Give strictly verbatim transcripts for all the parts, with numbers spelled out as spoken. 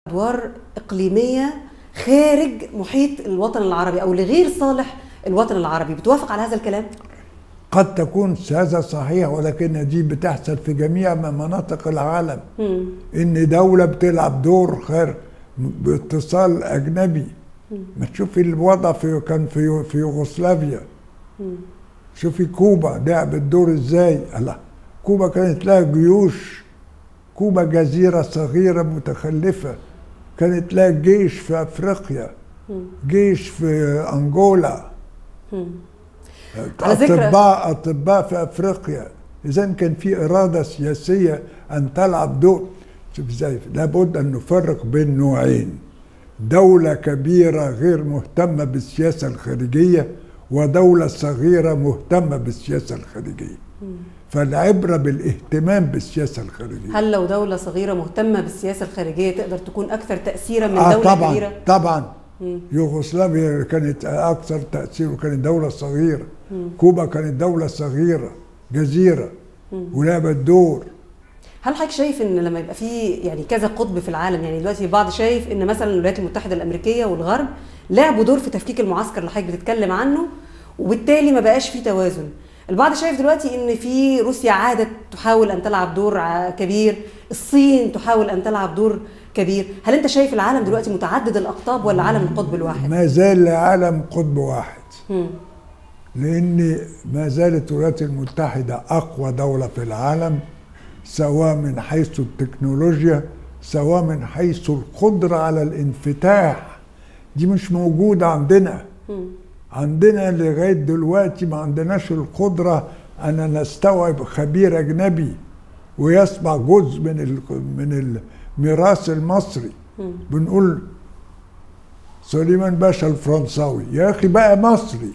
ادوار اقليميه خارج محيط الوطن العربي او لغير صالح الوطن العربي، بتوافق على هذا الكلام؟ قد تكون هذا صحيح، ولكن دي بتحصل في جميع مناطق العالم. م. ان دولة بتلعب دور خارج باتصال اجنبي. م. ما تشوفي الوضع في كان في في يوغوسلافيا. م. شوفي كوبا لعبت دور ازاي. الله، كوبا كانت لها جيوش. كوبا جزيرة صغيرة متخلفة، كانت لها جيش في افريقيا، م. جيش في انجولا، م. أطباء أطباء في أفريقيا. إذا كان في إرادة سياسية أن تلعب دور. شوف إزاي لابد أن نفرق بين نوعين: دولة كبيرة غير مهتمة بالسياسة الخارجية، ودولة صغيرة مهتمة بالسياسة الخارجية. فالعبرة بالاهتمام بالسياسة الخارجية. هل لو دولة صغيرة مهتمة بالسياسة الخارجية تقدر تكون أكثر تأثيرا من آه دولة طبعًا كبيرة؟ طبعًا. يوغوسلافيا كانت أكثر تأثير وكانت دولة صغيرة. مم. كوبا كانت دولة صغيرة جزيرة ولعبت دور. هل حضرتك شايف ان لما يبقى في يعني كذا قطب في العالم، يعني دلوقتي البعض شايف ان مثلا الولايات المتحدة الأمريكية والغرب لعبوا دور في تفكيك المعسكر اللي حضرتك بتتكلم عنه، وبالتالي ما بقاش في توازن. البعض شايف دلوقتي ان في روسيا عادت تحاول ان تلعب دور كبير، الصين تحاول ان تلعب دور كبير. هل انت شايف العالم دلوقتي متعدد الاقطاب ولا عالم القطب الواحد؟ ما زال عالم قطب واحد. م. لان ما زالت الولايات المتحدة اقوى دولة في العالم، سواء من حيث التكنولوجيا سواء من حيث القدرة على الانفتاح. دي مش موجودة عندنا. م. عندنا لغاية دلوقتي ما عندناش القدرة أن نستوعب خبير أجنبي ويسمع جزء من ال من الميراث المصري. م. بنقول سليمان باشا الفرنساوي، يا أخي بقى مصري.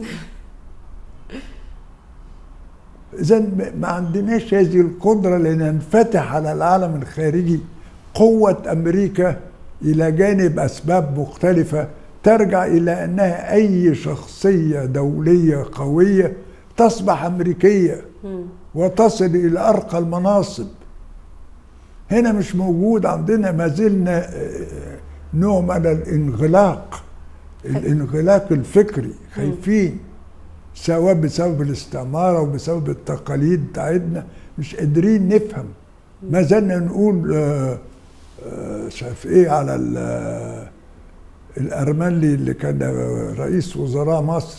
إذا ما عندناش هذه القدرة لننفتح على العالم الخارجي. قوة أمريكا إلى جانب أسباب مختلفة ترجع إلى أنها أي شخصية دولية قوية تصبح أمريكية وتصل إلى أرقى المناصب. هنا مش موجود عندنا، ما زلنا نوع من الانغلاق، الانغلاق الفكري، خايفين سواء بسبب الاستعمار أو بسبب التقاليد بتاعتنا، مش قادرين نفهم. ما زلنا نقول شايف إيه على الأرملي اللي كان رئيس وزراء مصر،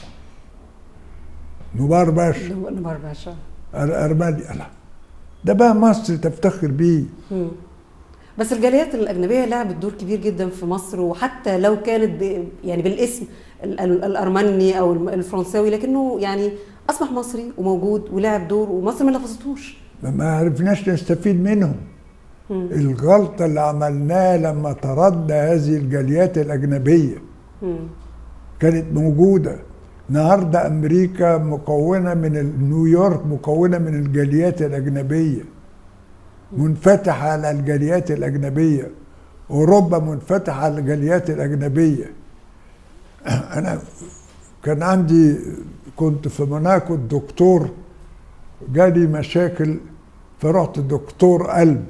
نوبار باشا. نوبار باشا الأرملي. ده بقى مصر تفتخر بيه. بس الجاليات الأجنبية لعبت دور كبير جدا في مصر، وحتى لو كانت يعني بالاسم الأرمني أو الفرنساوي، لكنه يعني أصبح مصري وموجود ولعب دور، ومصر ما لفظتوش. ما عرفناش نستفيد منهم. مم. الغلطة اللي عملناها لما طردنا هذه الجاليات الأجنبية. مم. كانت موجودة. النهارده أمريكا مكونة من نيويورك مكونة من الجاليات الأجنبية، منفتحة على الجاليات الأجنبية. أوروبا منفتحة على الجاليات الأجنبية. أنا كان عندي كنت في موناكو، الدكتور جالي مشاكل فرحت دكتور قلب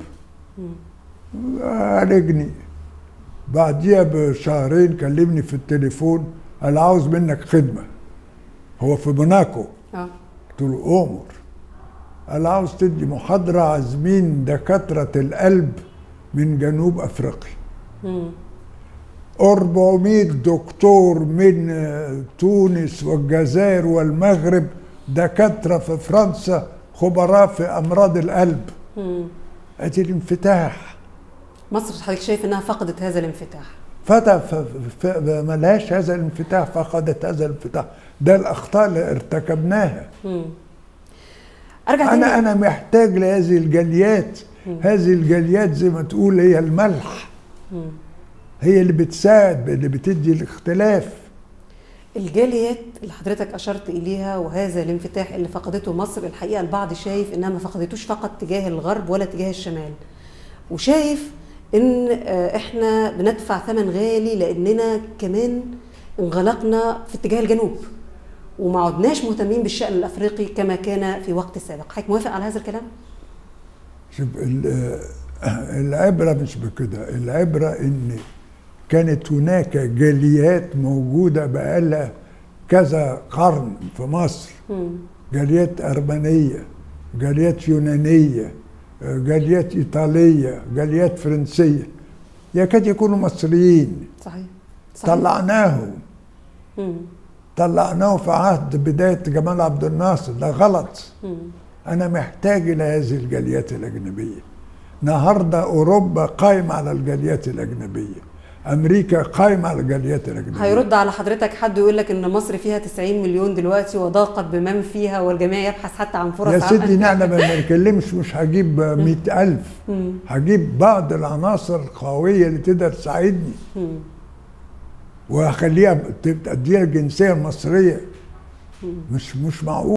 عالجني. بعديها بشهرين كلمني في التليفون قال عاوز منك خدمة. هو في موناكو. اه قلت له أؤمر. قال عاوز تدي محاضرة عازمين دكاترة القلب من جنوب أفريقيا. مم. أربعمائة دكتور من تونس والجزائر والمغرب، دكاترة في فرنسا خبراء في أمراض القلب. مم. أدي الانفتاح. مصر حضرتك شايف انها فقدت هذا الانفتاح؟ فتح ملهاش هذا الانفتاح، فقدت هذا الانفتاح. ده الاخطاء اللي ارتكبناها. مم. ارجع انا تاني. انا محتاج لهذه الجاليات. مم. هذه الجاليات زي ما تقول هي الملح. مم. هي اللي بتساعد، اللي بتدي الاختلاف. الجاليات اللي حضرتك اشرت اليها وهذا الانفتاح اللي فقدته مصر، الحقيقه البعض شايف انها ما فقدتوش فقط تجاه الغرب ولا تجاه الشمال، وشايف ان احنا بندفع ثمن غالي لاننا كمان انغلقنا في اتجاه الجنوب وما عدناش مهتمين بالشأن الافريقي كما كان في وقت سابق. حضرتك موافق على هذا الكلام؟ شوف، العبرة مش بكده، العبرة ان كانت هناك جاليات موجودة بقالها كذا قرن في مصر. مم. جاليات أرمنية، جاليات يونانية، جاليات إيطالية، جاليات فرنسية، يكاد يكونوا مصريين. صحيح. صحيح. طلعناهم. مم. طلعناه في عهد بداية جمال عبد الناصر، ده غلط. مم. أنا محتاج إلى هذه الجاليات الأجنبية. النهارده أوروبا قائمة على الجاليات الأجنبية، أمريكا قائمة على الجاليات الأجنبية. هيرد على حضرتك حد يقول لك إن مصر فيها تسعين مليون دلوقتي وضاقت بمن فيها والجميع يبحث حتى عن فرص يا عمل. سيدي نعلم ما نتكلمش، مش هجيب مئة ألف، هجيب بعض العناصر القوية اللي تقدر تساعدني وهخليها تديها الجنسية المصرية. مش مش معقول.